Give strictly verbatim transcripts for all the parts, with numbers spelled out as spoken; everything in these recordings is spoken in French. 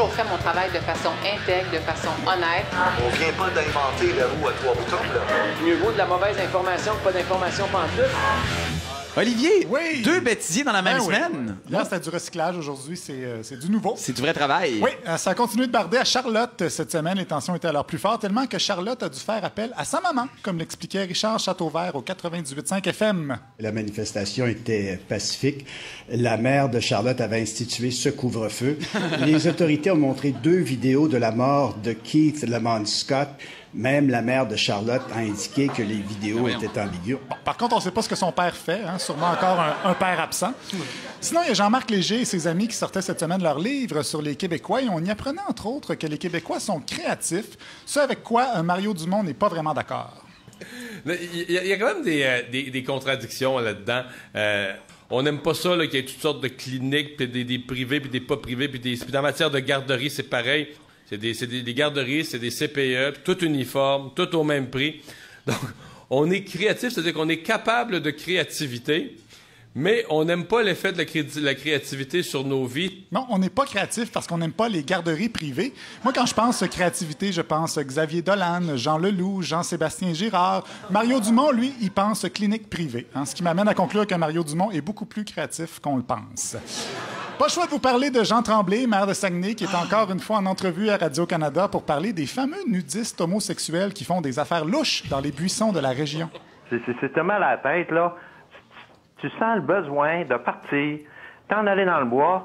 toujours fait mon travail de façon intègre, de façon honnête. On vient pas d'inventer la roue à trois boutons, là. Mieux vaut de la mauvaise information que pas d'information pantoute. Olivier, oui. deux bêtisiers dans la même Ben oui. semaine. Là, c'était du recyclage. Aujourd'hui, c'est euh, c'est du nouveau. C'est du vrai travail. Oui, euh, ça a continué de barder à Charlotte cette semaine. Les tensions étaient alors plus fortes, tellement que Charlotte a dû faire appel à sa maman, comme l'expliquait Richard Châteauvert au quatre-vingt-dix-huit virgule cinq F M. La manifestation était pacifique. La maire de Charlotte avait institué ce couvre-feu. Les autorités ont montré deux vidéos de la mort de Keith Lamont Scott. Même la mère de Charlotte a indiqué que les vidéos étaient ambiguës. Bon, par contre, on ne sait pas ce que son père fait. Hein? Sûrement encore un, un père absent. Sinon, il y a Jean-Marc Léger et ses amis qui sortaient cette semaine leur livre sur les Québécois. Et on y apprenait, entre autres, que les Québécois sont créatifs. Ce avec quoi euh, Mario Dumont n'est pas vraiment d'accord. Il y, a, il y a quand même des, euh, des, des contradictions là-dedans. Euh, on n'aime pas ça, là, qu'il y ait toutes sortes de cliniques, puis des, des privés, puis des pas privés. Puis des... Puis en matière de garderie, c'est pareil. C'est des, c'est des, des garderies, c'est des C P E, tout uniforme, tout au même prix. Donc, on est créatif, c'est-à-dire qu'on est capable de créativité, mais on n'aime pas l'effet de la, cré- la créativité sur nos vies. Non, on n'est pas créatif parce qu'on n'aime pas les garderies privées. Moi, quand je pense créativité, je pense Xavier Dolan, Jean Leloup, Jean-Sébastien Girard. Mario Dumont, lui, il pense clinique privée. Hein, ce qui m'amène à conclure que Mario Dumont est beaucoup plus créatif qu'on le pense. Pas le choix de vous parler de Jean Tremblay, maire de Saguenay, qui est encore une fois en entrevue à Radio-Canada pour parler des fameux nudistes homosexuels qui font des affaires louches dans les buissons de la région. C'est, c'est, c'est tellement la tête, là. Tu, tu sens le besoin de partir, t'en aller dans le bois,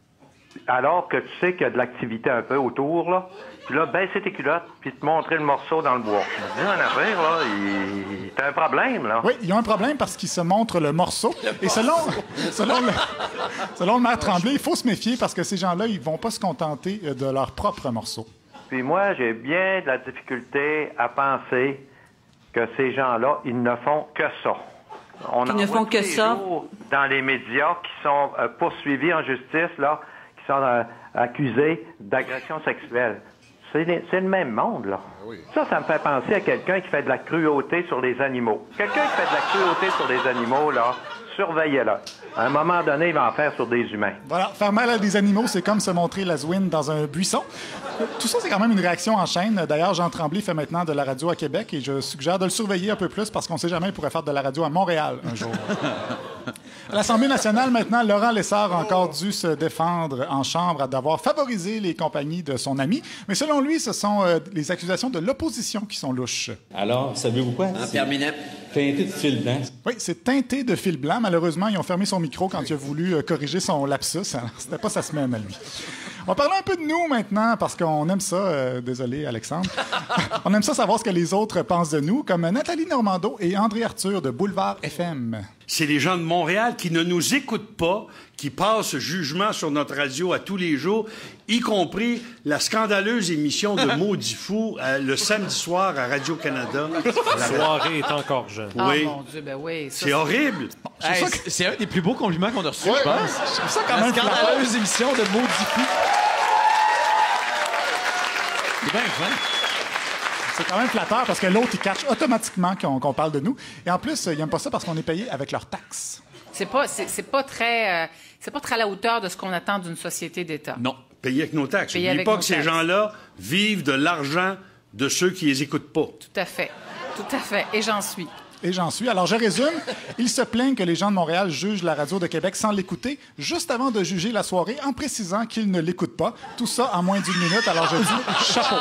alors que tu sais qu'il y a de l'activité un peu autour, là. Puis là, baisser tes culottes, puis te montrer le morceau dans le bois. Je me dis, en affaire, là, il... t'as un problème, là. Oui, ils ont un problème parce qu'ils se montrent le morceau. Et selon, selon, le, selon le maire Tremblay, il faut se méfier parce que ces gens-là, ils vont pas se contenter de leur propre morceau. Puis moi, j'ai bien de la difficulté à penser que ces gens-là, ils ne font que ça. On Ils ne font que ça. Dans les médias qui sont euh, poursuivis en justice, là, qui sont euh, accusés d'agression sexuelle. C'est, les, c'est le même monde, là. Oui. Ça, ça me fait penser à quelqu'un qui fait de la cruauté sur les animaux. Quelqu'un qui fait de la cruauté sur les animaux, là, surveillez-le. À un moment donné, il va en faire sur des humains. Voilà, faire mal à des animaux, c'est comme se montrer la zouine dans un buisson. Tout ça, c'est quand même une réaction en chaîne. D'ailleurs, Jean Tremblay fait maintenant de la radio à Québec et je suggère de le surveiller un peu plus parce qu'on ne sait jamais, il pourrait faire de la radio à Montréal un jour. À l'Assemblée nationale, maintenant, Laurent Lessard a encore dû se défendre en chambre d'avoir favorisé les compagnies de son ami. Mais selon lui, ce sont euh, les accusations de l'opposition qui sont louches. Alors, savez-vous quoi? En terminant. Teinté de fil blanc. Oui, c'est teinté de fil blanc. Malheureusement, ils ont fermé son micro quand il a voulu euh, corriger son lapsus. Alors, c'était pas sa semaine à lui. On va parler un peu de nous maintenant, parce qu'on aime ça. Euh, désolé, Alexandre. On aime ça savoir ce que les autres pensent de nous, comme Nathalie Normando et André Arthur de Boulevard F M. C'est les gens de Montréal qui ne nous écoutent pas, qui passent jugement sur notre radio à tous les jours, y compris la scandaleuse émission de Maudit Fou euh, le samedi soir à Radio-Canada. La soirée est encore jeune. Oui. Oh mon Dieu, ben oui. Ça, c'est horrible. Hey, c'est, c'est un des plus beaux compliments qu'on a reçus, ouais, je pense. Je trouve ça quand la même scandaleuse émission de Maudit Fou. C'est bien fin. C'est quand même flatteur parce que l'autre, il catch automatiquement qu'on, qu'on parle de nous. Et en plus, ils n'aiment pas ça parce qu'on est payé avec leurs taxes. C'est pas, c'est, c'est pas très, euh, c'est pas très à la hauteur de ce qu'on attend d'une société d'État. Non, payé avec nos taxes. Payé N'oubliez avec pas nos que ces taxes. gens-là vivent de l'argent de ceux qui les écoutent pas. Tout à fait. Tout à fait. Et j'en suis. Et j'en suis. Alors, je résume. Ils se plaignent que les gens de Montréal jugent la radio de Québec sans l'écouter, juste avant de juger la soirée, en précisant qu'ils ne l'écoutent pas. Tout ça en moins d'une minute. Alors, je dis chapeau.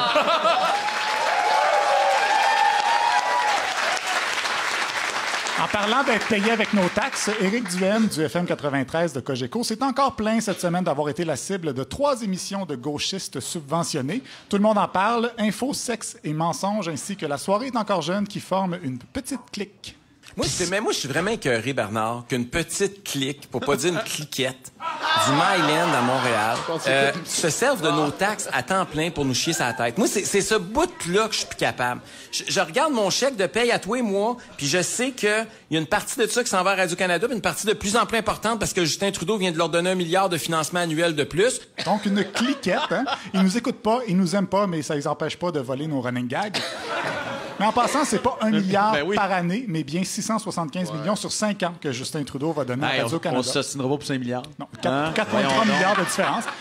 En parlant d'être payé avec nos taxes, Éric Duhaime du F M quatre-vingt-treize de Cogeco s'est encore plaint cette semaine d'avoir été la cible de trois émissions de gauchistes subventionnés. Tout le monde en parle. Info, sexe et mensonges, ainsi que La soirée est encore jeune qui forme une petite clique. Moi, c'est, mais moi, je suis vraiment écœuré, Bernard, qu'une petite clique, pour pas dire une cliquette, du Myland à Montréal, euh, se servent de nos taxes à temps plein pour nous chier sa tête. Moi, c'est, c'est ce bout-là que je suis plus capable. Je, je regarde mon chèque de paye à tous les mois, puis je sais qu'il y a une partie de ça qui s'en va à Radio-Canada, puis une partie de plus en plus importante parce que Justin Trudeau vient de leur donner un milliard de financement annuel de plus. Donc, une cliquette, hein? Ils nous écoutent pas, ils nous aiment pas, mais ça les empêche pas de voler nos running gags. Mais en passant, c'est pas un milliard ben oui. par année, mais bien six cent soixante-quinze ouais. millions sur cinq ans que Justin Trudeau va donner hey, à Radio-Canada. On, on s'assinera pas pour cinq milliards. Non, quatre virgule trois hein? milliards de différence.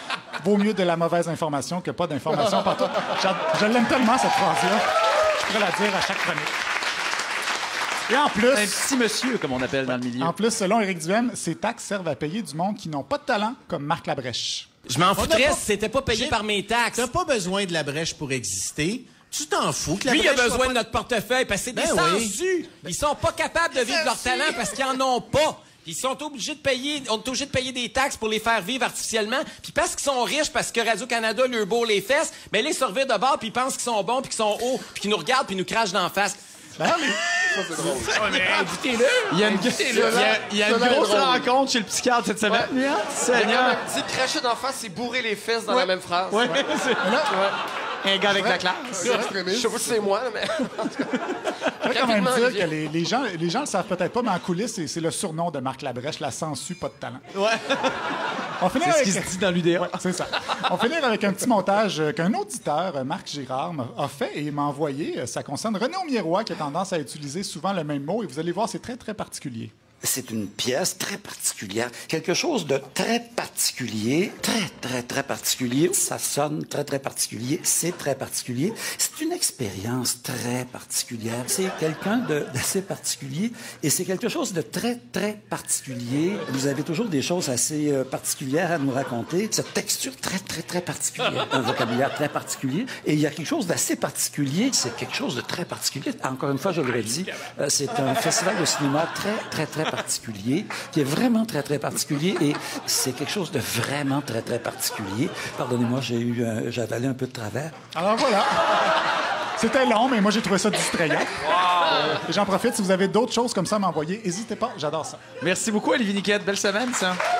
Vaut mieux de la mauvaise information que pas d'information partout. Je, je l'aime tellement, cette phrase-là. Je pourrais la dire à chaque chronique. Et en plus... Un petit monsieur, comme on appelle dans le milieu. En plus, selon Éric Duhaime, ces taxes servent à payer du monde qui n'ont pas de talent, comme Marc Labrèche. Je m'en foutrais pas- si c'était pas payé J'ai- par mes taxes. T'as pas besoin de la brèche pour exister. Tu t'en fous que la Lui, il a brèche soit besoin pas- de notre portefeuille parce que c'est Ben des oui. sensus. Ils sont pas capables de vivre leur talent parce qu'ils en ont pas. Ils sont obligés de payer, on est obligé de payer des taxes pour les faire vivre artificiellement. Puis parce qu'ils sont riches, parce que Radio-Canada leur bourre les fesses, ben les servir de bord puis ils pensent qu'ils sont bons puis qu'ils sont hauts puis qu'ils nous regardent puis ils nous crachent d'en face. Ben, mais... Ça, c'est drôle. Ouais, mais invitez-le. Il y a une, il y a, il y a, il y a une grosse rencontre chez le psychiatre cette semaine. Ouais. Seigneur. Dire cracher d'en face, c'est bourrer les fesses dans la même phrase. Ouais. Ouais. Un gars avec Ouais. la classe. Je sais pas si c'est moi, mais... Je voudrais quand même Rapidement, dire Olivier. que les, les gens les gens le savent peut-être pas, mais en coulisses, c'est, c'est le surnom de Marc Labrèche, la sangsue, pas de talent. Ouais. On finit C'est ce avec... qui se dit dans l'U D A. Ouais, c'est ça. On finit avec un petit montage euh, qu'un auditeur, euh, Marc Girard, m'a- a fait et m'a envoyé. Euh, Ça concerne René Aumiérois, qui a tendance à utiliser souvent le même mot, et vous allez voir, c'est très, très particulier. C'est une pièce très particulière, quelque chose de très particulier, très, très, très particulier. Ça sonne très, très particulier, c'est très particulier. C'est une expérience très particulière. C'est quelqu'un de- d'assez particulier et c'est quelque chose de très, très particulier. Vous avez toujours des choses assez euh, particulières à nous raconter. Cette texture très, très, très particulière, un vocabulaire très particulier. Et il y a quelque chose d'assez particulier, c'est quelque chose de très particulier. Encore une fois, je le redis, euh, c'est un festival de cinéma très, très, très particulier, qui est vraiment très, très particulier et c'est quelque chose de vraiment très, très particulier. Pardonnez-moi, j'ai eu, un- j'ai avalé un peu de travers. Alors voilà. C'était long, mais moi, j'ai trouvé ça distrayant. Et j'en profite, si vous avez d'autres choses comme ça à m'envoyer, n'hésitez pas, j'adore ça. Merci beaucoup, Olivier Niquette. Belle semaine, ça.